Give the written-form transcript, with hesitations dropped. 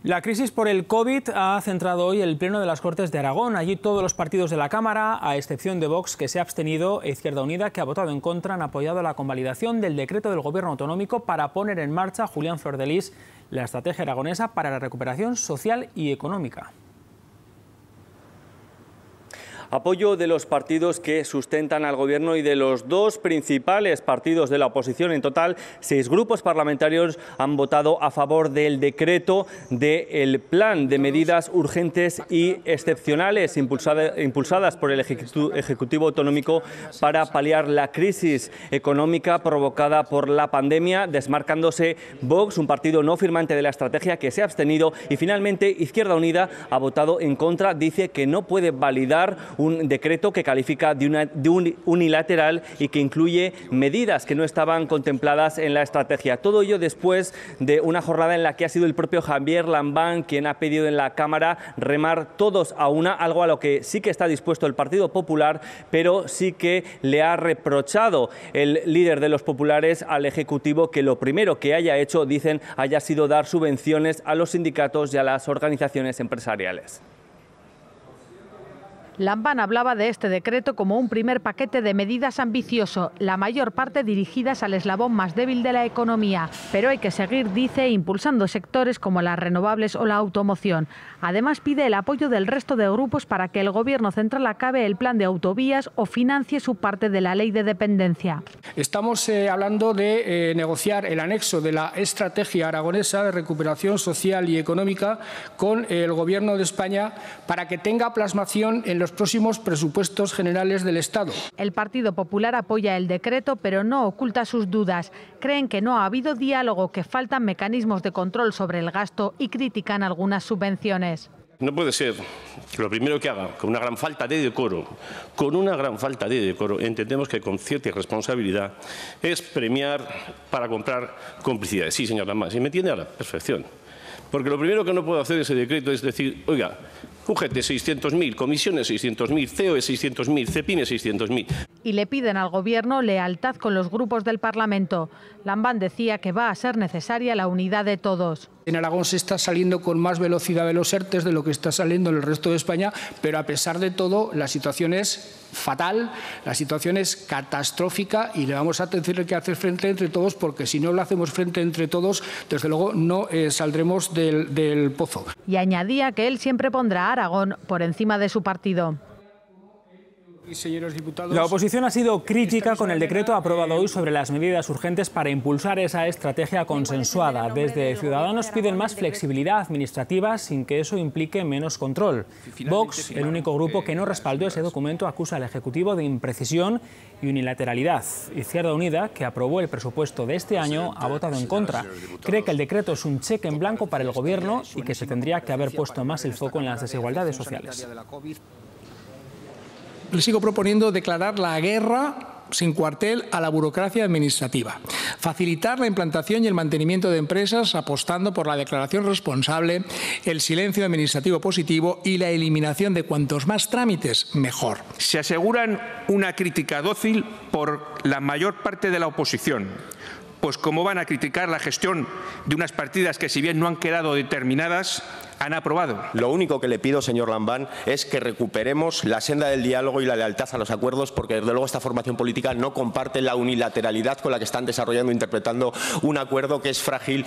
La crisis por el COVID ha centrado hoy el Pleno de las Cortes de Aragón. Allí todos los partidos de la Cámara, a excepción de Vox, que se ha abstenido, e Izquierda Unida, que ha votado en contra, han apoyado la convalidación del decreto del Gobierno autonómico para poner en marcha, Julián Flordelis, la estrategia aragonesa para la recuperación social y económica. Apoyo de los partidos que sustentan al Gobierno y de los dos principales partidos de la oposición. En total, 6 grupos parlamentarios han votado a favor del decreto del plan de medidas urgentes y excepcionales impulsadas por el Ejecutivo Autonómico para paliar la crisis económica provocada por la pandemia, desmarcándose Vox, un partido no firmante de la estrategia, que se ha abstenido, y finalmente Izquierda Unida ha votado en contra. Dice que no puede validar un decreto que califica de unilateral y que incluye medidas que no estaban contempladas en la estrategia. Todo ello después de una jornada en la que ha sido el propio Javier Lambán quien ha pedido en la Cámara remar todos a una, algo a lo que sí que está dispuesto el Partido Popular, pero sí que le ha reprochado el líder de los populares al Ejecutivo que lo primero que haya hecho, dicen, haya sido dar subvenciones a los sindicatos y a las organizaciones empresariales. Lambán hablaba de este decreto como un primer paquete de medidas ambicioso, la mayor parte dirigidas al eslabón más débil de la economía. Pero hay que seguir, dice, impulsando sectores como las renovables o la automoción. Además, pide el apoyo del resto de grupos para que el Gobierno central acabe el plan de autovías o financie su parte de la ley de dependencia. Estamos hablando de negociar el anexo de la estrategia aragonesa de recuperación social y económica con el Gobierno de España para que tenga plasmación en los próximos presupuestos generales del Estado. El Partido Popular apoya el decreto, pero no oculta sus dudas. Creen que no ha habido diálogo, que faltan mecanismos de control sobre el gasto y critican algunas subvenciones. No puede ser que lo primero que haga, con una gran falta de decoro, entendemos que con cierta irresponsabilidad, es premiar para comprar complicidades. Sí, señor Lambán, si me entiende a la perfección. Porque lo primero que no puedo hacer ese decreto es decir, oiga, UGT 600.000, comisiones 600.000, COE 600.000, CEPIME 600.000. Y le piden al Gobierno lealtad con los grupos del Parlamento. Lambán decía que va a ser necesaria la unidad de todos. En Aragón se está saliendo con más velocidad de los ERTE de lo que está saliendo en el resto de España, pero a pesar de todo la situación es fatal, la situación es catastrófica y le vamos a tener que hacer frente entre todos, porque si no lo hacemos frente entre todos, desde luego no saldremos del pozo. Y añadía que él siempre pondrá a Aragón por encima de su partido. La oposición ha sido crítica con el decreto aprobado hoy sobre las medidas urgentes para impulsar esa estrategia consensuada. Desde Ciudadanos piden más flexibilidad administrativa sin que eso implique menos control. Vox, el único grupo que no respaldó ese documento, acusa al Ejecutivo de imprecisión y unilateralidad. Izquierda Unida, que aprobó el presupuesto de este año, ha votado en contra. Cree que el decreto es un cheque en blanco para el Gobierno y que se tendría que haber puesto más el foco en las desigualdades sociales. Le sigo proponiendo declarar la guerra sin cuartel a la burocracia administrativa, facilitar la implantación y el mantenimiento de empresas apostando por la declaración responsable, el silencio administrativo positivo y la eliminación de cuantos más trámites, mejor. Se aseguran una crítica dócil por la mayor parte de la oposición. Pues cómo van a criticar la gestión de unas partidas que, si bien no han quedado determinadas, han aprobado. Lo único que le pido, señor Lambán, es que recuperemos la senda del diálogo y la lealtad a los acuerdos, porque desde luego esta formación política no comparte la unilateralidad con la que están desarrollando e interpretando un acuerdo que es frágil